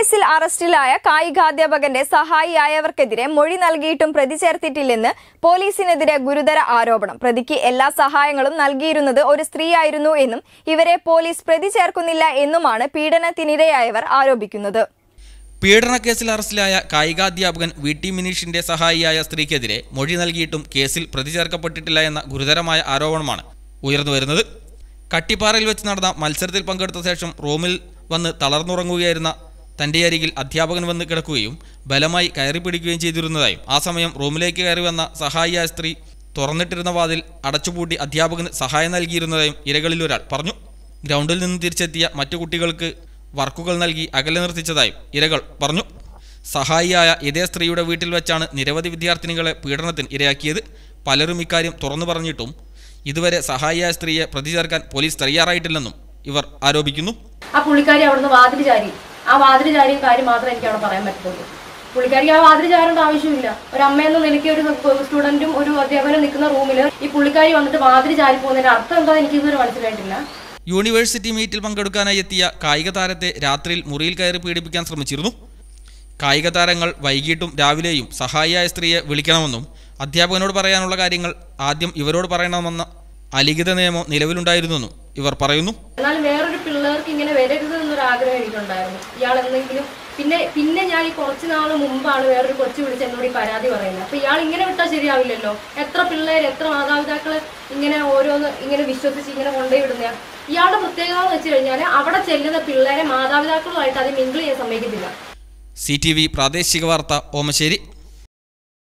കേസിൽ അറസ്റ്റിലായ കായികാധ്യാപകന്റെ സഹായിയായവർക്കെതിരെ മൊഴി നൽകിയിട്ടും പ്രതി ചേർത്തിട്ടില്ലെന്ന് പോലീസിനെതിരെ ഗുരുതര ആരോപണം. പ്രതിക്ക് എല്ലാ സഹായങ്ങളും നൽകിയിരുന്നത് ഒരു സ്ത്രീയായിരുന്നു എന്നും ഇവരെ പോലീസ് പ്രതി ചേർക്കുന്നില്ല എന്നുമാണ് പീഡനത്തിനിരയായവർ ആരോപിക്കുന്നത്. പീഡനക്കേസിൽ അറസ്റ്റിലായ കായികാധ്യാപകൻ വി.ടി. മിനീഷിന്റെ സഹായിയായ സ്ത്രീക്കെതിരെ മൊഴി നൽകിയിട്ടും കേസിൽ പ്രതി ചേർക്കപ്പെട്ടിട്ടില്ല എന്ന ഗുരുതരമായ ആരോപണമാണ് ഉയർന്നുവരുന്നത്. കട്ടിപ്പാറയിൽ വെച്ച് നടന്ന മത്സരത്തിൽ പങ്കെടുത്ത ശേഷം റൂമിൽ വന്ന് തളർന്നുറങ്ങുകയായിരുന്ന തന്റെ അരികിൽ അധ്യാപകൻ വന്ന് കിടക്കുകയും ബലമായി കയറി പിടിക്കുകയും ചെയ്തിരുന്നതായും ആ സമയം റൂമിലേക്ക് കയറി വന്ന സഹായിയായ സ്ത്രീ തുറന്നിട്ടിരുന്ന വാതിൽ അടച്ചുപൂട്ടി അധ്യാപകന് സഹായം നൽകിയിരുന്നതായും ഇരകളിൽ ഒരാൾ പറഞ്ഞു. ഗ്രൗണ്ടിൽ നിന്ന് തിരിച്ചെത്തിയ മറ്റു കുട്ടികൾക്ക് വർക്കുകൾ നൽകി അകലെ നിർത്തിച്ചതായും ഇരകൾ പറഞ്ഞു. സഹായിയായ ഇതേ സ്ത്രീയുടെ വീട്ടിൽ വെച്ചാണ് നിരവധി വിദ്യാർത്ഥിനികളെ പീഡനത്തിന് ഇരയാക്കിയത്. പലരും ഇക്കാര്യം തുറന്നു പറഞ്ഞിട്ടും ഇതുവരെ സഹായിയായ സ്ത്രീയെ പ്രതി ചേർക്കാൻ പോലീസ് തയ്യാറായിട്ടില്ലെന്നും ഇവർ ആരോപിക്കുന്നു. ആ പുള്ളിക്കാരി അവിടുന്ന് വാതിൽ ചാരി, ആ വാതിൽ ചാരിയ കാര്യം മാത്രമേ എനിക്ക് അവിടെ പറയാൻ പറ്റുള്ളൂ. പുള്ളിക്കാരിക്ക് ആ വാതിൽ ചാരേണ്ട ആവശ്യമില്ല. ഒരു അമ്മയെന്ന നിലയ്ക്ക് ഒരു സ്റ്റുഡന്റും ഒരു അധ്യാപകനും നിൽക്കുന്ന റൂമിൽ ഈ പുള്ളിക്കാരി വന്നിട്ട് വാതിൽ ചാരി പോകുന്നതിന്റെ അർത്ഥം എന്താ എനിക്ക് ഇതുവരെ മനസ്സിലായിട്ടില്ല. യൂണിവേഴ്സിറ്റി മീറ്റിൽ പങ്കെടുക്കാനായി എത്തിയ കായിക താരത്തെ രാത്രിയിൽ മുറിയിൽ കയറി പീഡിപ്പിക്കാൻ ശ്രമിച്ചിരുന്നു. കായിക താരങ്ങൾ വൈകിട്ടും രാവിലെയും സഹായിയായ സ്ത്രീയെ വിളിക്കണമെന്നും അധ്യാപകനോട് പറയാനുള്ള കാര്യങ്ങൾ ആദ്യം ഇവരോട് പറയണമെന്ന അലിഖിത നിയമം നിലവിലുണ്ടായിരുന്നെന്നും ഇവർ പറയുന്നു. എന്നാൽ വേറൊരു പിള്ളേർക്ക് ഇങ്ങനെ വരരുത് എന്നൊരു ആഗ്രഹം എനിക്കുണ്ടായിരുന്നു. ഇയാൾ എന്തെങ്കിലും പിന്നെ ഞാൻ ഈ കുറച്ച് നാൾ മുമ്പാണ് വേറൊരു കൊച്ചു വിളിച്ച് എന്നോട് ഈ പരാതി പറയുന്നത്. അപ്പൊ ഇയാൾ ഇങ്ങനെ വിട്ടാൽ ശരിയാവില്ലല്ലോ. എത്ര പിള്ളേർ, എത്ര മാതാപിതാക്കൾ ഇങ്ങനെ ഓരോന്ന് ഇങ്ങനെ വിശ്വസിച്ച് ഇങ്ങനെ കൊണ്ടുപോയി വിടുന്ന. ഇയാളുടെ പ്രത്യേകത എന്ന് വെച്ച് കഴിഞ്ഞാൽ അവിടെ ചെല്ലുന്ന പിള്ളേരെ മാതാപിതാക്കളുമായിട്ട് അത് മിങ്കിൾ ചെയ്യാൻ സമ്മതിക്കത്തില്ല. CTV പ്രാദേശിക വാർത്ത ഓമശ്ശേരി.